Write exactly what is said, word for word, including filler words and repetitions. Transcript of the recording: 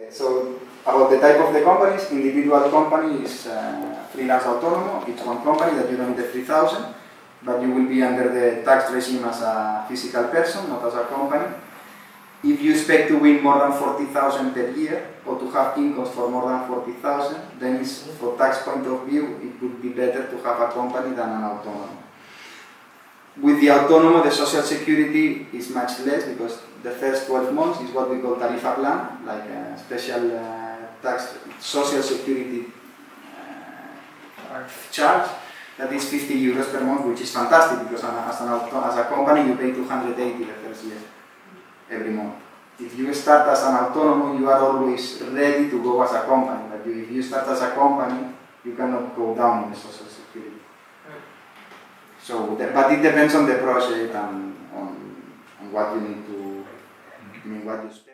So about the type of the companies, individual company is uh, freelance autonomo. It's one company that you don't need the three thousand, but you will be under the tax regime as a physical person, not as a company. If you expect to win more than forty thousand per year, or to have incomes for more than forty thousand, then it's, for tax point of view, it would be better to have a company than an autonomo. With the autonomo, the social security is much less because the first twelve months is what we call tarifa plan, like a special uh, tax social security uh, charge. That is fifty euros per month, which is fantastic because as, an auto, as a company you pay two hundred eighty the first year, every month. If you start as an autonomo, you are always ready to go as a company. But you, if you start as a company, you cannot go down in the social security. So, the, but it depends on the project and on, on what you need to, I mean, what you spend.